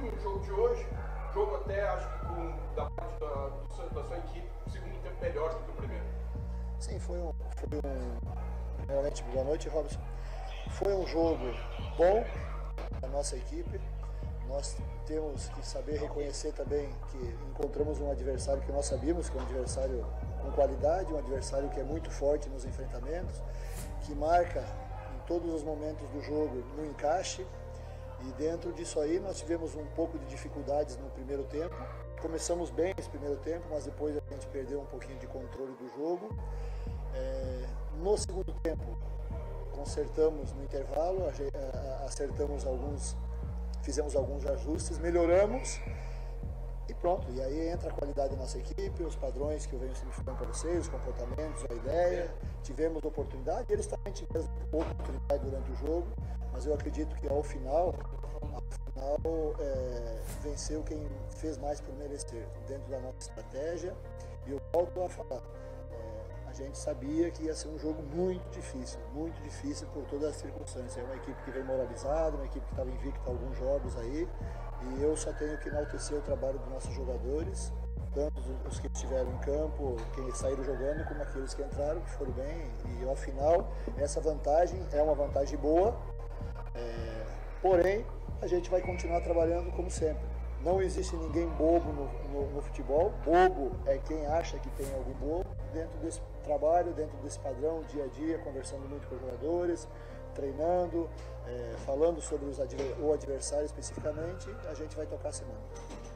resume o jogo de hoje, jogo até, acho que da parte da sua equipe, o segundo tempo melhor do que o primeiro. Sim, primeiramente, boa noite, Robson. Foi um jogo bom da nossa equipe. Nós temos que saber reconhecer também que encontramos um adversário que nós sabíamos que é um adversário com qualidade, um adversário que é muito forte nos enfrentamentos, que marca em todos os momentos do jogo no encaixe, e dentro disso aí nós tivemos um pouco de dificuldades no primeiro tempo. Começamos bem esse primeiro tempo, mas depois a gente perdeu um pouquinho de controle do jogo. No segundo tempo consertamos no intervalo, acertamos fizemos alguns ajustes, melhoramos e pronto. E aí entra a qualidade da nossa equipe, os padrões que eu venho sempre falando para vocês, os comportamentos, a ideia. Tivemos oportunidade, eles também tiveram oportunidade durante o jogo, mas eu acredito que ao final venceu quem fez mais por merecer, dentro da nossa estratégia. E eu volto a falar, a gente sabia que ia ser um jogo muito difícil por todas as circunstâncias. É uma equipe que vem moralizada, uma equipe que estava invicta alguns jogos aí, e eu só tenho que enaltecer o trabalho dos nossos jogadores, tanto os que estiveram em campo, quem saíram jogando, como aqueles que entraram, que foram bem, e ao final essa vantagem é uma vantagem boa, porém a gente vai continuar trabalhando como sempre. Não existe ninguém bobo no futebol. Bobo é quem acha que tem algum bobo. Dentro desse trabalho, dentro desse padrão, dia a dia, conversando muito com os jogadores, treinando, falando sobre o adversário especificamente, a gente vai tocar a semana.